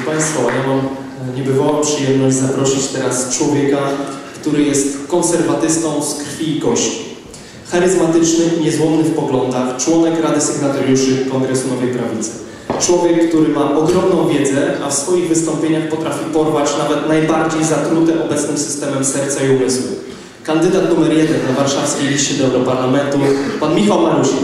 Państwa, ja mam niebywałą przyjemność zaprosić teraz człowieka, który jest konserwatystą z krwi i kości. Charyzmatyczny i niezłomny w poglądach, członek Rady Sygnatariuszy Kongresu Nowej Prawicy. Człowiek, który ma ogromną wiedzę, a w swoich wystąpieniach potrafi porwać nawet najbardziej zatrute obecnym systemem serca i umysłu. Kandydat numer 1 na warszawskiej liście do Europarlamentu, pan Michał Marusik.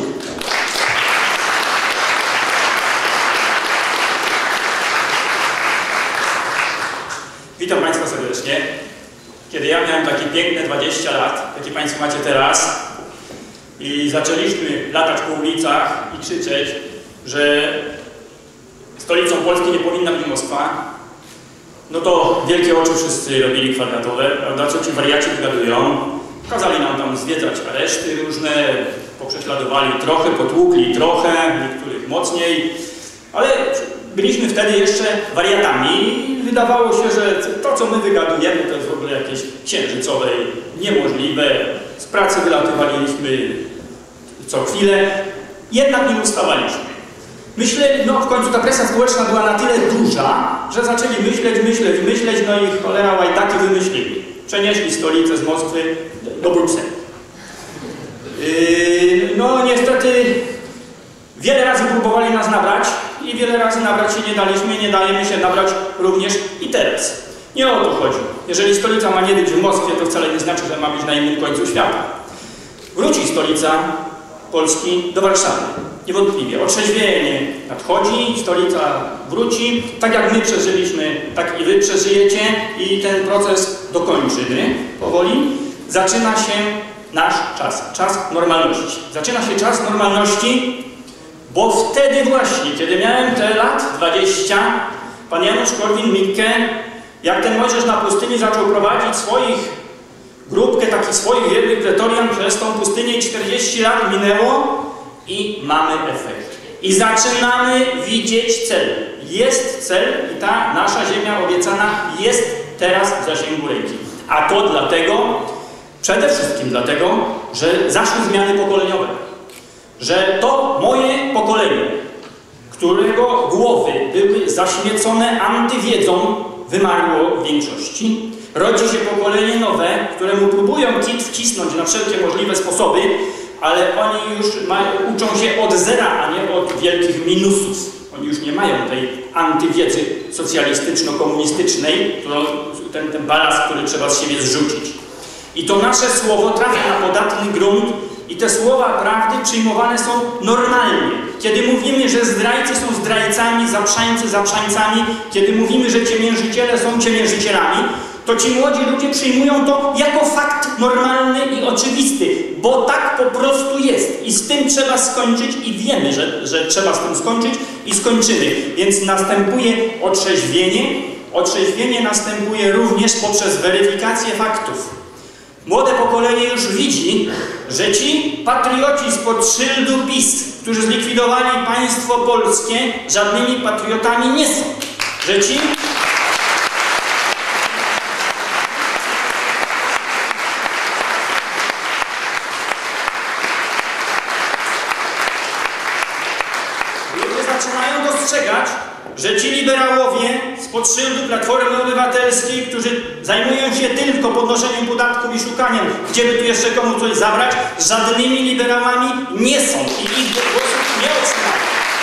Witam Państwa serdecznie. Kiedy ja miałem takie piękne 20 lat, jakie Państwo macie teraz, i zaczęliśmy latać po ulicach i krzyczeć, że stolicą Polski nie powinna być Moskwa, no to wielkie oczy wszyscy robili kwadratowe, prawda, co ci wariaci wygadują. Kazali nam tam zwiedzać areszty różne, poprześladowali trochę, potłukli trochę, niektórych mocniej, ale byliśmy wtedy jeszcze wariatami i wydawało się, że to, co my wygadujemy, to jest w ogóle jakieś księżycowe i niemożliwe. Z pracy wylatywaliśmy co chwilę, jednak nie ustawaliśmy. Myśleli, no w końcu ta presja społeczna była na tyle duża, że zaczęli myśleć, no i cholera łajdaki wymyślili. Przenieśli stolicę z Moskwy do Brukseli. No niestety wiele razy próbowali nas nabrać i wiele razy nabrać się nie daliśmy, nie dajemy się nabrać również i teraz. Nie o to chodzi. Jeżeli stolica ma nie być w Moskwie, to wcale nie znaczy, że ma być na innym końcu świata. Wróci stolica Polski do Warszawy. Niewątpliwie. Otrzeźwienie nadchodzi, stolica wróci. Tak jak my przeżyliśmy, tak i wy przeżyjecie i ten proces dokończymy powoli. Zaczyna się nasz czas. Czas normalności. Zaczyna się czas normalności, bo wtedy właśnie, kiedy miałem te lat 20, pan Janusz Korwin-Mikke, jak ten Mojżesz na pustyni zaczął prowadzić grupkę takich swoich wiernych pretorian przez tą pustynię i 40 lat minęło i mamy efekt. I zaczynamy widzieć cel. Jest cel i ta nasza ziemia obiecana jest teraz w zasięgu ręki. A to dlatego, przede wszystkim dlatego, że zaszły zmiany pokoleniowe. Że to moje pokolenie, którego głowy były zaśmiecone antywiedzą, wymarło w większości. Rodzi się pokolenie nowe, któremu próbują kit wcisnąć na wszelkie możliwe sposoby, ale oni już uczą się od zera, a nie od wielkich minusów. Oni już nie mają tej antywiedzy socjalistyczno-komunistycznej, ten balast, który trzeba z siebie zrzucić. I to nasze słowo trafia na podatny grunt i te słowa prawdy przyjmowane są normalnie. Kiedy mówimy, że zdrajcy są zdrajcami, zaprzańcy zaprzańcami, kiedy mówimy, że ciemiężyciele są ciemiężycielami, to ci młodzi ludzie przyjmują to jako fakt normalny i oczywisty, bo tak po prostu jest. I z tym trzeba skończyć i wiemy, że trzeba z tym skończyć i skończymy. Więc następuje otrzeźwienie. Otrzeźwienie następuje również poprzez weryfikację faktów. Młode pokolenie już widzi, że ci patrioci spod szyldu PiS, którzy zlikwidowali państwo polskie, żadnymi patriotami nie są. Że ci ludzie zaczynają dostrzegać, że ci liberałowie spod szyldu Platformy Obywatelskiej, którzy zajmują się tylko podnoszeniem podatków i szukaniem, gdzie by tu jeszcze komu coś zabrać, żadnymi liberałami nie są i ich głosów nie otrzymają.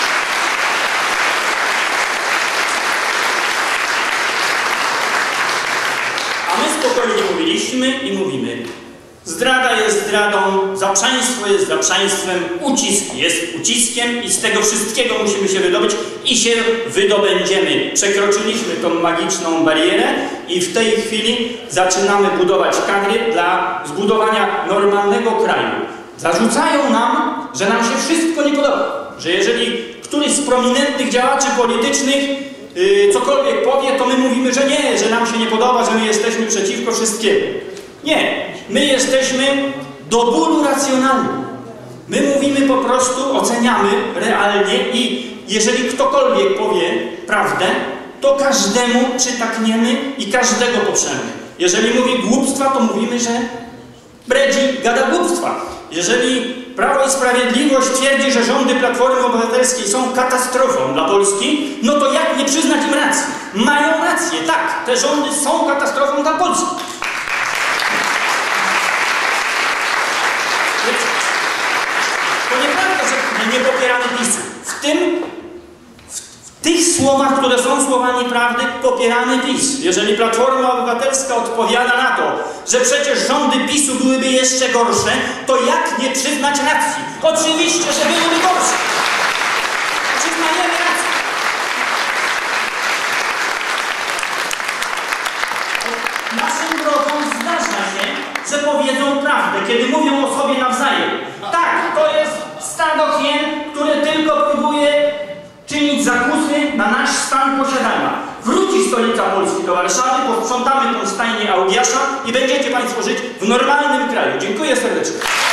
A my spokojnie mówiliśmy i mówimy. Zdrada jest zdradą, zaprzaństwo jest zaprzaństwem, ucisk jest uciskiem i z tego wszystkiego musimy się wydobyć i się wydobędziemy. Przekroczyliśmy tą magiczną barierę i w tej chwili zaczynamy budować kadry dla zbudowania normalnego kraju. Zarzucają nam, że nam się wszystko nie podoba. Że jeżeli któryś z prominentnych działaczy politycznych cokolwiek powie, to my mówimy, że nie, że nam się nie podoba, że my jesteśmy przeciwko wszystkiemu. Nie, my jesteśmy do bólu racjonalni. My mówimy po prostu, oceniamy realnie i jeżeli ktokolwiek powie prawdę, to każdemu przytakniemy i każdego poprzemy. Jeżeli mówi głupstwa, to mówimy, że bredzi, gada głupstwa. Jeżeli Prawo i Sprawiedliwość twierdzi, że rządy Platformy Obywatelskiej są katastrofą dla Polski, no to jak nie przyznać im racji? Mają rację, tak, te rządy są katastrofą dla Polski. To nieprawda, że nie popieramy PiS-u. W tych słowach, które są słowami prawdy, popieramy PiS. Jeżeli Platforma Obywatelska odpowiada na to, że przecież rządy PiS-u byłyby jeszcze gorsze, to jak nie przyznać racji? Oczywiście, że byłyby gorsze. Przyznajemy rację. Naszym wrogom zdarza się, że powiedzą prawdę, kiedy mówią o sobie nawzajem. Tak, to jest stado hien, które tylko próbuje czynić zakusy na nasz stan posiadania. Wróci stolica Polski do Warszawy, posprzątamy tą stajnię Augiasza i będziecie Państwo żyć w normalnym kraju. Dziękuję serdecznie.